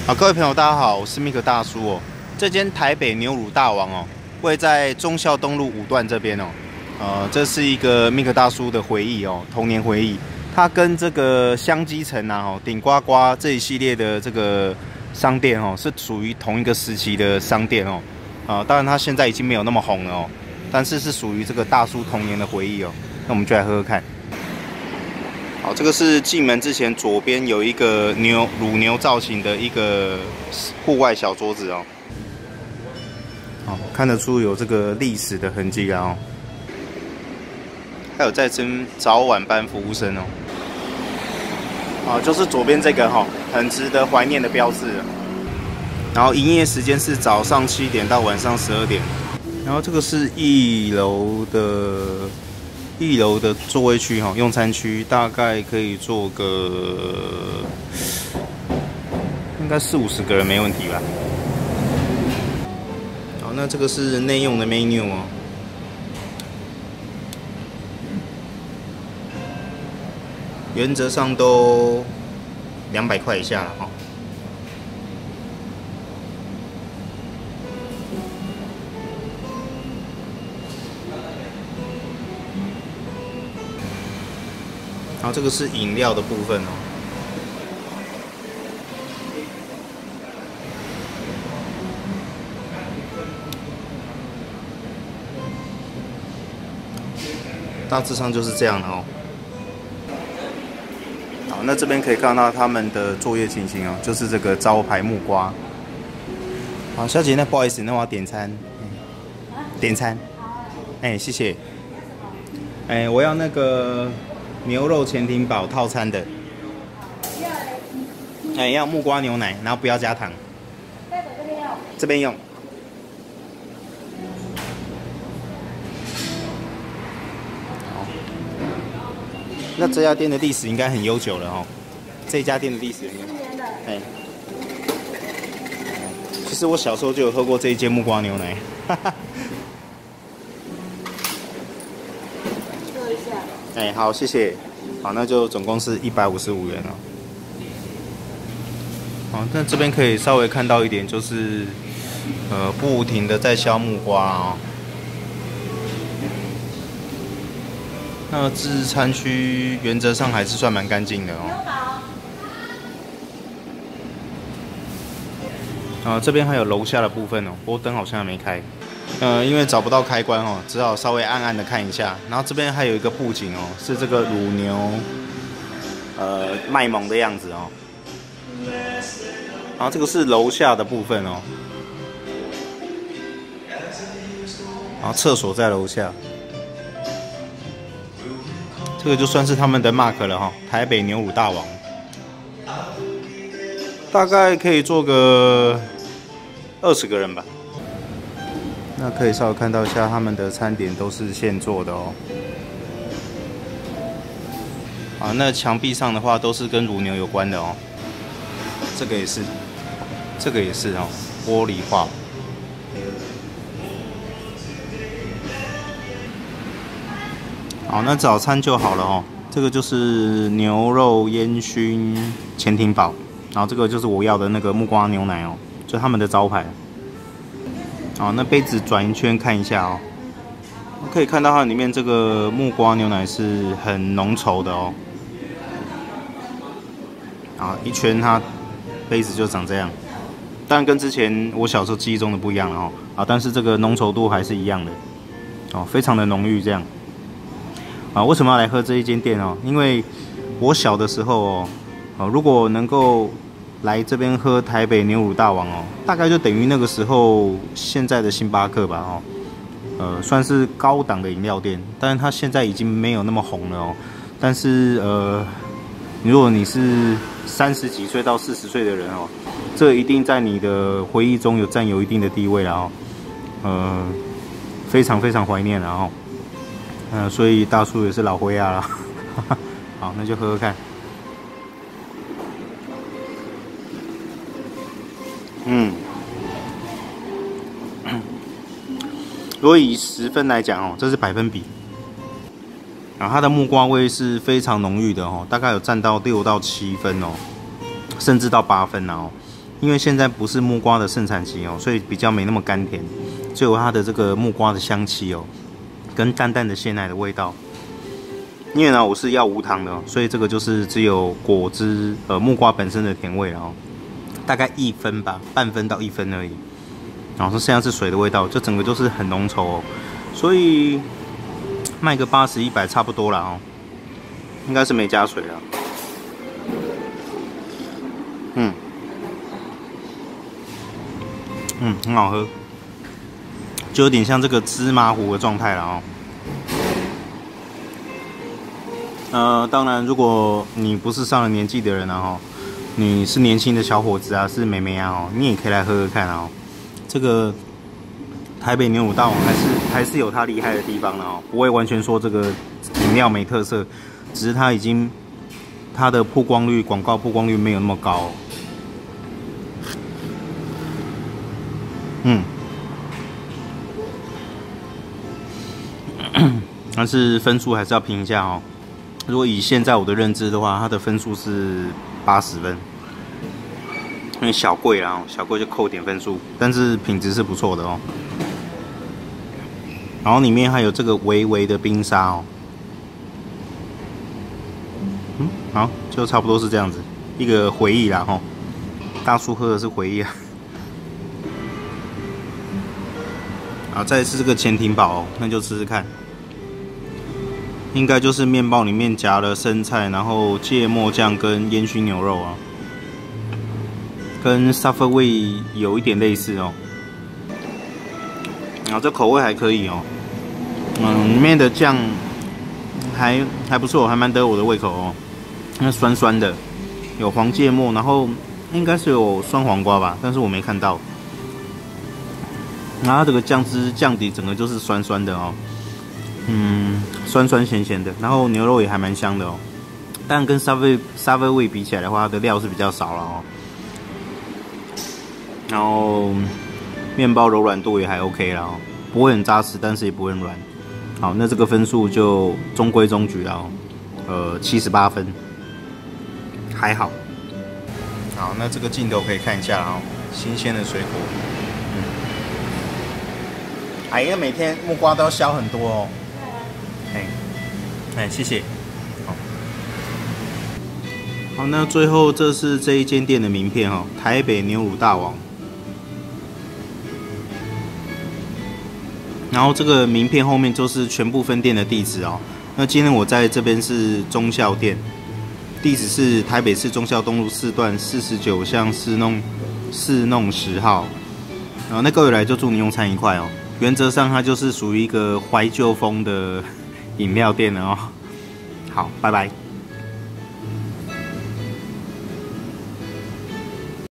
好，各位朋友，大家好，我是 Mik 大叔哦。这间台北牛乳大王哦，位在忠孝东路5段这边哦。这是一个 Mik 大叔的回忆哦，童年回忆。它跟这个香积城啊、顶呱呱这一系列的这个商店哦，是属于同一个时期的商店哦。当然它现在已经没有那么红了哦，但是是属于这个大叔童年的回忆哦。那我们就来喝喝看。好，这个是进门之前左边有一个乳牛造型的一个户外小桌子哦。好，看得出有这个历史的痕迹啊哦。还有在征早晚班服务生哦。就是左边这个哈，很值得怀念的标志。然后营业时间是早上7点到晚上12点。然后这个是一楼的座位区哈，用餐区大概可以坐个应该40-50个人没问题吧。好，那这个是内用的 menu 哦。原则上都200块以下了哈。然后这个是饮料的部分哦。大致上就是这样了哦。好，那这边可以看到他们的作业情形哦，就是这个招牌木瓜。好，小姐，那不好意思，那我要点餐。点餐。谢谢。我要那个牛肉潜艇堡套餐的。要木瓜牛奶，然后不要加糖。这边用。好。那这家店的历史应该很悠久了哦。这家店的历史很悠久。其实我小时候就有喝过这一间木瓜牛奶。喝一下。好，谢谢。好，那就总共是155元哦。好，那这边可以稍微看到一点，就是不停的在削木瓜哦。那自助餐区原则上还是算蛮干净的哦。这边还有楼下的部分哦，不过灯好像还没开。因为找不到开关哦，只好稍微暗暗的看一下。然后这边还有一个布景哦，是这个乳牛卖萌的样子哦。然后这个是楼下的部分哦。然后厕所在楼下。这个就算是他们的 mark 了哈，台北牛乳大王。大概可以坐个20个人吧。那可以稍微看到一下他们的餐点都是现做的哦。那墙壁上的话都是跟乳牛有关的哦。这个也是，这个也是哦，玻璃画。好，那早餐就好了哦。这个就是牛肉烟熏潜艇堡，然后这个就是我要的那个木瓜牛奶哦，就他们的招牌。好，那杯子转一圈看一下哦，可以看到它里面这个木瓜牛奶是很浓稠的哦。啊，一圈它杯子就长这样，当然跟之前我小时候记忆中的不一样了哦。但是这个浓稠度还是一样的哦，非常的浓郁这样。为什么要来喝这一间店哦？因为我小的时候哦，如果能够来这边喝台北牛乳大王哦，大概就等于那个时候现在的星巴克吧哦，算是高档的饮料店，但是它现在已经没有那么红了哦。但是如果你是30几岁到40岁的人哦，这一定在你的回忆中占有一定的地位了哦。非常非常怀念了哦。所以大叔也是老灰啊了。好，那就喝喝看。如果以10分来讲哦，这是百分比。它的木瓜味是非常浓郁的哦，大概有占到6到7分哦，甚至到8分哦。 因为现在不是木瓜的盛产期哦，所以比较没那么甘甜，只有它的这个木瓜的香气哦，跟淡淡的鲜奶的味道。因为呢，我是要无糖的哦，所以这个就是只有果汁木瓜本身的甜味哦，大概1分吧，半分到1分而已。然后剩下是水的味道，就整个就是很浓稠哦，所以卖个80、100差不多啦哦，应该是没加水啦。很好喝，就有点像这个芝麻糊的状态了哦。当然，如果你不是上了年纪的人啊，你是年轻的小伙子啊，是妹妹啊，你也可以来喝喝看啊。这个台北牛乳大王还是有它厉害的地方的哦，不会完全说这个饮料没特色，只是它的曝光率、广告曝光率没有那么高。但是分数还是要评一下哦。如果以现在我的认知的话，它的分数是80分，因为小贵啦，小贵就扣点分数，但是品质是不错的哦。然后里面还有这个微微的冰沙哦。好，就差不多是这样子，一个回忆啦吼。大叔喝的是回忆啊。好，再是这个潜艇堡哦，那就试试看。应该就是面包里面夹了生菜，然后芥末酱跟烟熏牛肉啊，跟 Subway 有一点类似哦。然后这口味还可以哦，里面的酱还不错，还蛮得我的胃口哦。那酸酸的，有黄芥末，然后应该是有酸黄瓜吧，但是我没看到。然后它这个酱汁酱底整个就是酸酸的哦。酸酸咸咸的，然后牛肉也还蛮香的哦。但跟 Subway 比起来的话，它的料是比较少了哦。然后面包柔软度也还 OK 啦哦，不会很扎实，但是也不会很软。好，那这个分数就中规中矩啦哦，78分，还好。好，那这个镜头可以看一下哦，新鲜的水果。哎呀，每天木瓜都要削很多哦。谢谢。好，那最后这是这一间店的名片哦，台北牛乳大王。然后这个名片后面就是全部分店的地址哦。那今天我在这边是忠孝店，地址是台北市忠孝东路4段49巷4弄10号。然后那各位来就祝你用餐愉快哦。原则上它就是属于一个怀旧风的饮料店了哦。好，拜拜。